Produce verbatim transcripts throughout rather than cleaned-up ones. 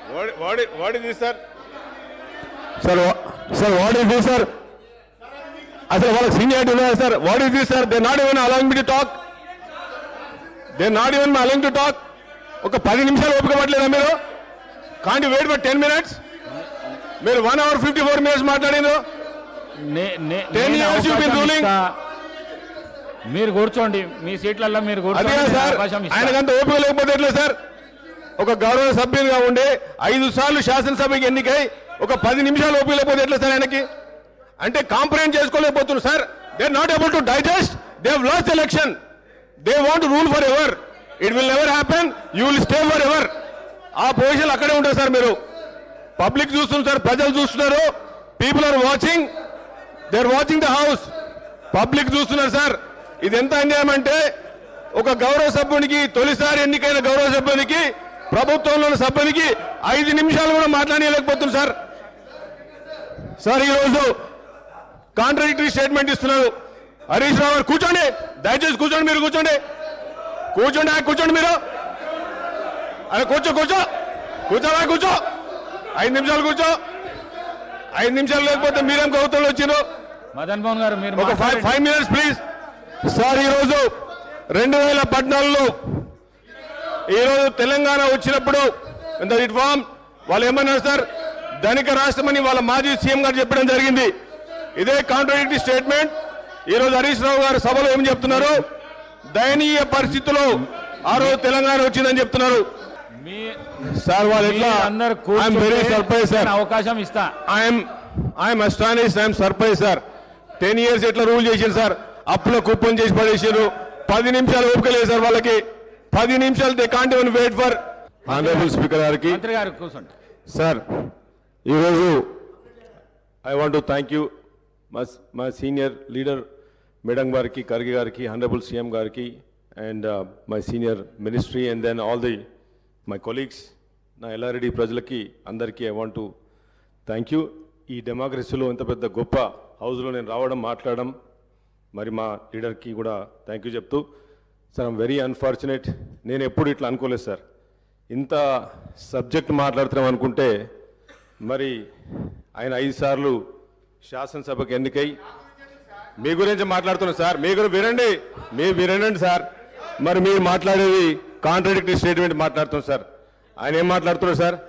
What, what, what is this, sir? Sir, sir, what is this, sir? Asal వాళ్ళకి seniority ఉన్నదా sir? What is this, sir? They not even allowing me to talk. They not even allowing to talk. ఒక పది నిమిషాలు ఓపిక పట్టలేదా మీరు? Can't you wait for ten minutes? మీరు one hour fifty-four minutes మాట్లాడినారు. ten years you been ruling. మీరు కూర్చోండి మీ సీట్లలో మీరు కూర్చోండి. ఆయనకంత ఓపిక లేకపోతే ఎట్లా సార్? ఒక గౌరవ సభ్యులుగా ఉండి ఐదు సార్లు శాసనసభకి ఎన్నికై ఒక పది నిమిషాలు ఓపిక లేకపోతే ఎట్లా సార్ ఆయనకి? అంటే కాంప్రహెండ్ చేసుకోలేకపోతున్నారు sir. They are not able to digest. They have lost election. They want rule forever. It will never happen. You will stay forever. ఆ పొజిషన్ అక్కడే ఉంటారు సార్. మీరు పబ్లిక్ చూస్తున్నారు సార్, ప్రజలు చూస్తున్నారు. People are watching. They are watching the house. Public చూస్తున్నారు sir. ఇది ఎంత అన్యాయం అంటే ఒక గౌరవ సభ్యునికి, తొలిసారి ఎన్నికైన గౌరవ సభ్యునికి, ప్రభుత్వంలోని సభ్యునికి ఐదు నిమిషాలు కూడా మాట్లాడలేకపోతున్నారు సార్. సార్ ఈరోజు కాంట్రడిక్టరీ స్టేట్మెంట్ ఇస్తున్నారు హరీష్ రావు గారు. కూర్చోండి, దయచేసి కూర్చోండి. మీరు కూర్చోండి, కూర్చోండి, కూర్చోండి. మీరు అరే కూర్చో, కూర్చో, కూర్చోరా, కూర్చో. ఐదు నిమిషాలు కూర్చో. ఐదు నిమిషాలు లేకపోతే మీరేం గౌతంలో వచ్చిండ్రు? మదన్ మోహన్ గారు మీరు ఒక five five minutes please. Sir ఈరోజు రెండు వేల పద్నాలుగులో ఈరోజు తెలంగాణ వచ్చినప్పుడు ఇంత రిఫార్మ్ వాళ్ళు ఏమన్నారు సార్? ధనిక రాష్ట్రమని వాళ్ళ మాజీ సీఎం గారు చెప్పడం జరిగింది. ఇదే కాంట్రడిక్టరీ స్టేట్మెంట్ ఈరోజు హరీష్ రావు గారు సభలో ఏం చెప్తున్నారు? దయనీయ పరిస్థితుల్లో ఆ రోజు తెలంగాణ వచ్చిందని చెప్తున్నారు సార్. వాళ్ళు ఎట్లా? I'm very surprise sir. అవకాశం ఇస్తా. I'm I'm astonished. I'm surprise sir. Ten years ఎట్లా రూల్ చేసింది సార్? అప్పుల కుప్పం చేసి పడేసారు. పది నిమిషాలు ఓపిక లేదు సార్ వాళ్ళకి. పది నిమిషాలు they can't even wait for. Honourable speaker గారికి మంత్రి గారు కూర్చోండి సార్. ఈరోజు I want to thank you మా మా సీనియర్ లీడర్ మేడం గారికి, ఖర్గే గారికి, ఆనరబుల్ సీఎం గారికి, and my senior ministry, and then all the my colleagues, నా ఎల్లారెడ్డి ప్రజలకి అందరికీ I want to thank you. ఈ డెమోక్రసీలో ఇంత పెద్ద గొప్ప హౌస్లో నేను రావడం, మాట్లాడడం, మరి మా లీడర్కి కూడా థ్యాంక్ యూ చెప్తూ సార్ ఐమ్ వెరీ అన్ఫార్చునేట్. నేను ఎప్పుడు ఇట్లా అనుకోలేదు సార్. ఇంత సబ్జెక్ట్ మాట్లాడుతున్నాం అనుకుంటే మరి ఆయన ఐదు సార్లు శాసనసభకు ఎన్నికై మీ గురించి మాట్లాడుతున్నారు సార్. మీ గురించి వినండి, మీరు వినండి సార్. మరి మీరు మాట్లాడేది కాంట్రడిక్టరీ స్టేట్మెంట్ మాట్లాడుతున్నారు సార్. ఆయన ఏం మాట్లాడుతున్నారు సార్?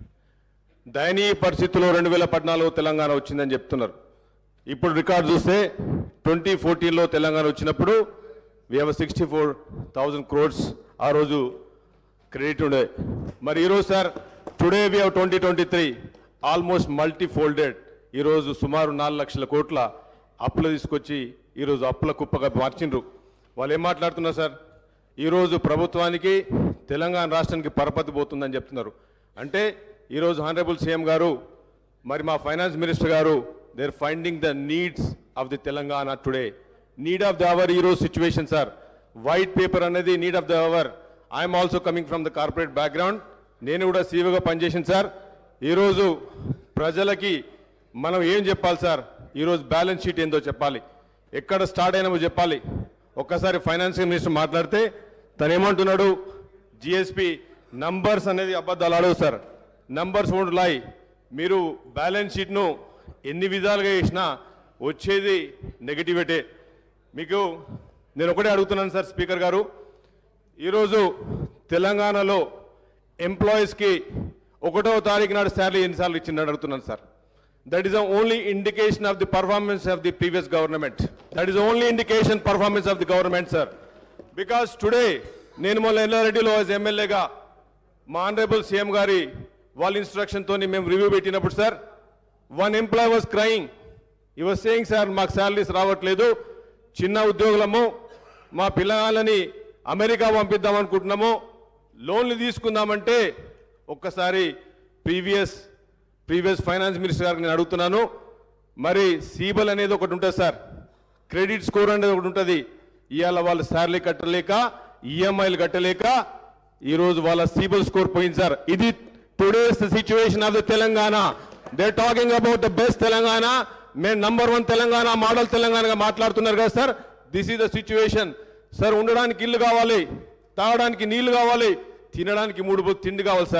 దయనీయ పరిస్థితుల్లో రెండు వేల పద్నాలుగు తెలంగాణ వచ్చిందని చెప్తున్నారు. ఇప్పుడు రికార్డు చూస్తే ట్వంటీ ఫోర్టీన్లో తెలంగాణ వచ్చినప్పుడు we have sixty four thousand crores ఆ రోజు క్రెడిట్ ఉండే. మరి ఈరోజు sir today we have twenty twenty three almost multi folded. ఈరోజు సుమారు నాలుగు లక్షల కోట్ల అప్పులు తీసుకొచ్చి ఈరోజు అప్పుల కుప్పగా మార్చిండ్రు. వాళ్ళు ఏం మాట్లాడుతున్నారు సార్? ఈరోజు ప్రభుత్వానికి, తెలంగాణ రాష్ట్రానికి పరపతి పోతుందని చెప్తున్నారు. అంటే ఈరోజు హానరబుల్ సీఎం గారు, మరి మా ఫైనాన్స్ మినిస్టర్ గారు, they are finding the needs of the Telangana today. Need of the hour ఈరోజు సిచ్యువేషన్ సార్. వైట్ పేపర్ అనేది need of the hour. I'm also coming from the corporate background. నేను కూడా సీఈఓగా పనిచేసింది sir. ఈరోజు ప్రజలకి మనం ఏం చెప్పాలి సార్? ఈరోజు బ్యాలెన్స్ షీట్ ఏందో చెప్పాలి, ఎక్కడ స్టార్ట్ అయినామో చెప్పాలి. ఒక్కసారి ఫైనాన్స్ మినిస్టర్ మాట్లాడితే తను ఏమంటున్నాడు? జిఎస్పి నంబర్స్ అనేది అబద్ధాలు అడవు సార్. నంబర్స్ వోంట్ లై. మీరు బ్యాలెన్స్ షీట్ను ఎన్ని విధాలుగా చేసినా వచ్చేది నెగటివిటీ. మీకు నేను ఒకటే అడుగుతున్నాను సార్ స్పీకర్ గారు, ఈరోజు తెలంగాణలో ఎంప్లాయీస్కి ఒకటో తారీఖు నాడు శాలరీ ఎన్నిసార్లు ఇచ్చిందని అడుగుతున్నాను sir. That is the only indication of the performance of the previous government. That is only indication performance of the government sir. Because today నేను మొన్న ఎల్లారెడ్డిలో యాజ్ ఎమ్మెల్యేగా మా ఆనరబుల్ సీఎం గారి వాళ్ళ ఇన్స్ట్రక్షన్తో మేము రివ్యూ పెట్టినప్పుడు sir, one employee was crying. ఈ was saying sir మాకు శాలరీస్ రావట్లేదు, చిన్న ఉద్యోగులము, మా పిల్లలని అమెరికా పంపిద్దాం అనుకుంటున్నాము, లోన్లు తీసుకుందామంటే ఒక్కసారి ప్రీవియస్ ప్రీవియస్ ఫైనాన్స్ మినిస్టర్ గారికి నేను అడుగుతున్నాను, మరి సీబల్ అనేది ఒకటి ఉంటుంది సార్, క్రెడిట్ స్కోర్ అనేది ఒకటి ఉంటుంది. ఇవాళ వాళ్ళు శాలరీ కట్టలేక, ఈఎంఐలు కట్టలేక ఈరోజు వాళ్ళ సీబల్ స్కోర్ పోయింది సార్. ఇది today's situation of the Telangana. They talking about the best Telangana. మేము నంబర్ వన్ తెలంగాణ, మోడల్ తెలంగాణగా మాట్లాడుతున్నారు కదా sir. This is the situation sir. ఉండడానికి ఇల్లు కావాలి, తాగడానికి నీళ్లు కావాలి, తినడానికి మూడు తిండి కావాలి సార్.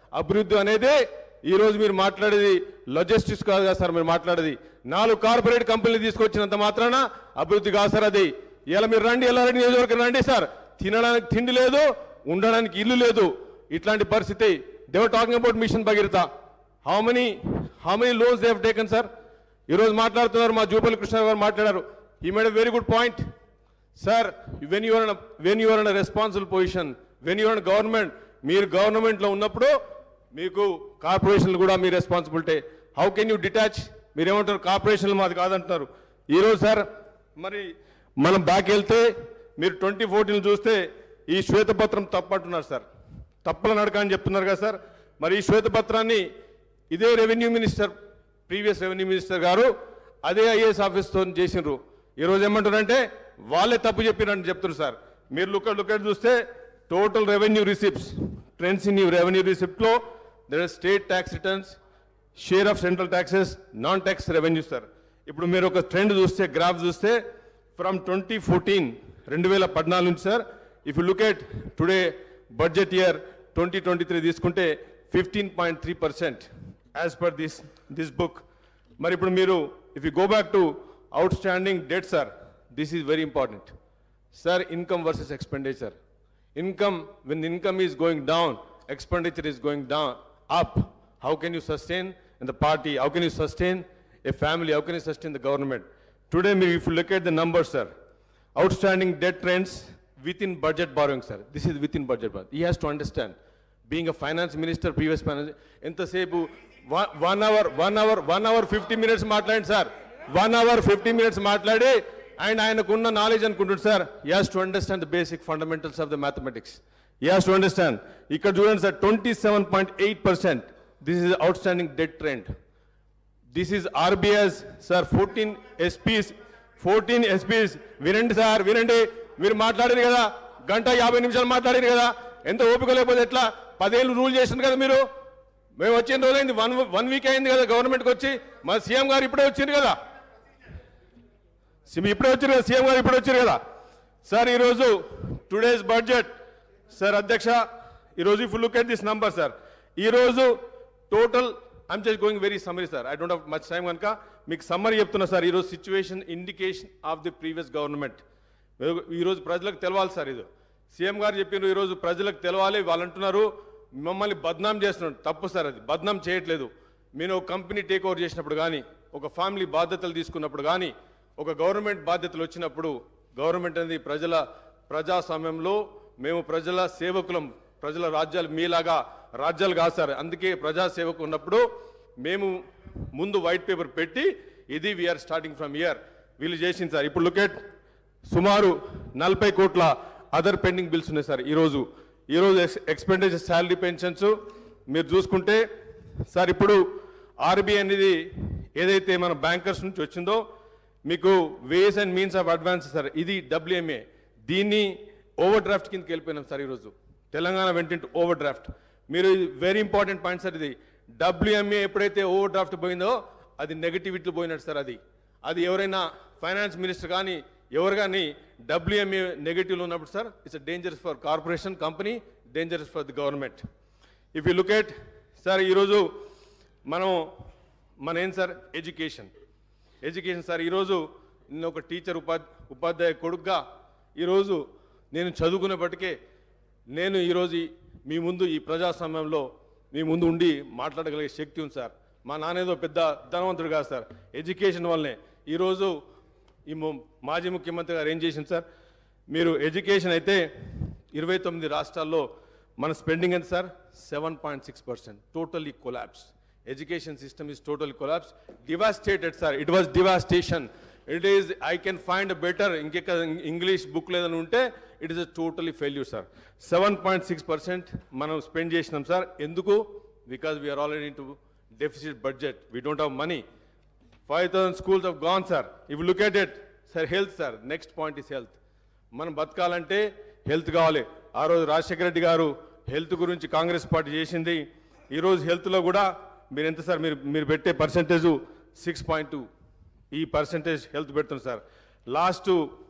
అభివృద్ధి అనేది ఈ రోజు మీరు మాట్లాడేది లాజిస్టిక్స్ కాదు కదా సార్. మీరు మాట్లాడేది నాలుగు కార్పొరేట్ కంపెనీలు తీసుకొచ్చినంత మాత్రాన అభివృద్ధి కాదు సార్ అది. ఇలా మీరు రండి, ఎలా రండి నియోజకవర్గం రండి సార్, తినడానికి తిండి లేదు, ఉండడానికి ఇల్లు లేదు, ఇట్లాంటి పరిస్థితి. They were talking about mission Bhagiratha. How many how many loans they have taken sir. ఈరోజు మాట్లాడుతున్నారు మా జూపల్లి కృష్ణ గారు మాట్లాడారు. He made a very good point sir. When you're when you're in responsible position, when you're in government, మీరు గవర్నమెంట్లో ఉన్నప్పుడు మీకు కార్పొరేషన్లు కూడా మీ responsibility. How can you detach? మీరేమంటారు కార్పొరేషన్లు మాది కాదంటున్నారు. ఈరోజు సార్ మరి మనం బ్యాక్ వెళ్తే మీరు ట్వంటీ ఫోర్టీన్ చూస్తే ఈ శ్వేతపత్రం తప్పంటున్నారు సార్. తప్పల నడక అని చెప్తున్నారు కదా సార్. మరి ఈ శ్వేతపత్రాన్ని ఇదే revenue minister, previous revenue minister garu అదే ఐఏఎస్ ఆఫీస్తో చేసినారు. ఈరోజు ఏమంటారంటే వాళ్ళే తప్పు చెప్పినట్టు చెప్తున్నారు సార్. మీరు లుక్ లుక్ చూస్తే total revenue receipts, trends in revenue రిసిప్ట్లో there are state tax returns, share of central taxes, non tax revenue sir. ఇప్పుడు మీరు ఒక ట్రెండ్ చూస్తే, గ్రాఫ్ చూస్తే ఫ్రమ్ ట్వంటీ ఫోర్టీన్ రెండు వేల పద్నాలుగు నుంచి sir, if you look at today budget year twenty twenty three తీసుకుంటే fifteen point three percent as per this this book. మరి ఇప్పుడు మీరు if you go back to outstanding debt sir, this is very important sir. Income versus expenditure. Income, when the income is going down, expenditure is going down, up. How can you sustain in the party? How can you sustain a family? How can you sustain the government? Today, if you look at the numbers, sir, outstanding debt trends within budget borrowing, sir. This is within budget borrowing. He has to understand. Being a finance minister, previous finance, entasepu one hour, one hour, one hour, fifty minutes matladi, sir. One hour, fifty minutes matladi. And ఆయనకున్న knowledge అనుకుంటుంది sir. He has to understand the basic fundamentals of the mathematics. He has to understand. ఇక్కడ చూడండి sir, twenty seven point eight percent this is outstanding debt trend. This is RBI's sir. Fourteen SPs fourteen SPs వినండి sir, వినండి. మీరు మాట్లాడారు కదా, గంట యాభై నిమిషాలు మాట్లాడారు కదా, ఎంత ఓపిక లేకపోతే ఎట్లా? పదేళ్ళు రూల్ చేసింది కదా మీరు. మేము వచ్చిన రోజైంది, వన్ వన్ వీక్ అయింది కదా గవర్నమెంట్కి వచ్చి. మా సీఎం గారు ఇప్పుడే వచ్చింది కదా, ఇప్పుడే వచ్చారు కదా సీఎం గారు, ఇప్పుడు వచ్చారు కదా సార్. ఈరోజు టుడేస్ బడ్జెట్ సార్ అధ్యక్ష, ఈరోజు if look at this number sir, ఈరోజు total I'm just going very summary sir, I don't have much time కనుక మీకు సమ్మరీ చెప్తున్నా సార్. ఈరోజు situation indication of the previous government. ఈరోజు ప్రజలకు తెలవాలి సార్. ఇది సీఎం గారు చెప్పినారు, ఈరోజు ప్రజలకు తెలవాలి. వాళ్ళు అంటున్నారు మమ్మల్ని బద్నాం చేస్తున్నారు. తప్పు సార్, అది బద్నాం చేయట్లేదు. మీరు ఒక కంపెనీ టేక్ ఓవర్ చేసినప్పుడు కానీ, ఒక ఫ్యామిలీ బాధ్యతలు తీసుకున్నప్పుడు కానీ, ఒక గవర్నమెంట్ బాధ్యతలు వచ్చినప్పుడు, గవర్నమెంట్ అనేది ప్రజల ప్రజాస్వామ్యంలో మేము ప్రజల సేవకులం. ప్రజల రాజ్యాలు మీలాగా రాజ్యాలు కాదు సార్. అందుకే ప్రజాసేవకు ఉన్నప్పుడు మేము ముందు వైట్ పేపర్ పెట్టి ఇది వీఆర్ స్టార్టింగ్ ఫ్రమ్ ఇయర్ వీళ్ళు చేసింది సార్. ఇప్పుడు లుక్ ఎట్ సుమారు నలభై కోట్ల అదర్ పెండింగ్ బిల్స్ ఉన్నాయి సార్. ఈరోజు ఈరోజు ఎక్స్పెండిచర్ శాలరీ పెన్షన్స్ మీరు చూసుకుంటే సార్, ఇప్పుడు ఆర్బీఐ అనేది ఏదైతే మన బ్యాంకర్స్ నుంచి వచ్చిందో మీకు ways and means of advance sir, ఇది డబ్ల్యూఎంఏ. దీన్ని ఓవర్ డ్రాఫ్ట్ కిందకి వెళ్ళిపోయినాం సార్. ఈరోజు తెలంగాణ వెంట ఓవర్ డ్రాఫ్ట్. మీరు వెరీ ఇంపార్టెంట్ పాయింట్ సార్. ఇది డబ్ల్యూఎంఏ ఎప్పుడైతే ఓవర్ డ్రాఫ్ట్ పోయిందో అది నెగటివిటీ పోయినట్టు సార్. అది అది ఎవరైనా ఫైనాన్స్ మినిస్టర్ కానీ ఎవరు కానీ డబ్ల్యూఎంఏ నెగటివ్లో ఉన్నప్పుడు sir, it's dangerous for corporation company, dangerous for the government. If you look at sir, ఈరోజు మనం మన ఏం సార్ ఎడ్యుకేషన్ ఎడ్యుకేషన్ సార్. ఈరోజు నేను ఒక టీచర్ ఉపాధి ఉపాధ్యాయ కొడుకుగా ఈరోజు నేను చదువుకునేప్పటికే నేను ఈరోజు మీ ముందు ఈ ప్రజాస్వామ్యంలో మీ ముందు ఉండి మాట్లాడగలిగే శక్తి ఉంది సార్. మా నాన్నేదో పెద్ద ధనవంతుడు కాదు సార్, ఎడ్యుకేషన్ వల్లనే. ఈరోజు ఈ మాజీ ముఖ్యమంత్రి గారు ఏం చేసింది సార్, మీరు ఎడ్యుకేషన్ అయితే ఇరవై తొమ్మిది రాష్ట్రాల్లో మన స్పెండింగ్ ఎంత sir, seven point six percent totally collapse. Education system is totally collapsed, devastated sir. It was devastation. It is, I can find a better English book ledanu unte, it is a totally failure sir. seven point six percent manam spend chesinam sir. Enduku? Because we are already into deficit budget. We don't have money. five thousand schools have gone sir. If you look at it sir, health sir, next point is health. Manam బతకాలంటే health కావాలి. ఆ రోజు రాజశేఖర రెడ్డి గారు health గురించి Congress party చేసింది. ఈరోజు హెల్త్లో కూడా మీరు ఎంత సార్, మీరు మీరు పెట్టే పర్సంటేజు సిక్స్ పాయింట్ టూ ఈ పర్సంటేజ్ హెల్త్ పెడుతుంది సార్. లాస్ట్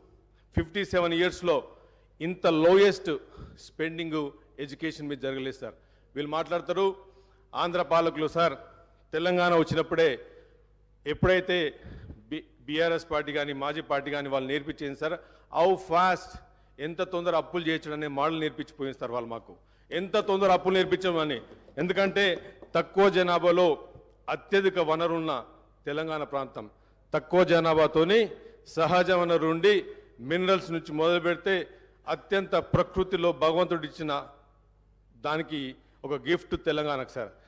ఫిఫ్టీ సెవెన్ ఇయర్స్లో ఇంత లోయెస్ట్ స్పెండింగ్ ఎడ్యుకేషన్ మీద జరగలేదు సార్. వీళ్ళు మాట్లాడతారు ఆంధ్ర పాలకులు సార్ తెలంగాణ వచ్చినప్పుడే ఎప్పుడైతే బి బీఆర్ఎస్ పార్టీ కానీ మాజీ పార్టీ కానీ వాళ్ళు నేర్పించింది సార్ హౌ ఫాస్ట్ ఎంత తొందర అప్పులు చేయొచ్చు అనే మోడల్ నేర్పించిపోయింది సార్ వాళ్ళు మాకు ఎంత తొందర అప్పులు నేర్పించమని ఎందుకంటే తక్కువ జనాభాలో అత్యధిక వనరున్న తెలంగాణ ప్రాంతం తక్కువ జనాభాతోని సహజ వనరు ఉండి మినరల్స్ నుంచి మొదలు పెడితే అత్యంత ప్రకృతిలో భగవంతుడు ఇచ్చిన దానికి ఒక గిఫ్ట్ తెలంగాణకు సార్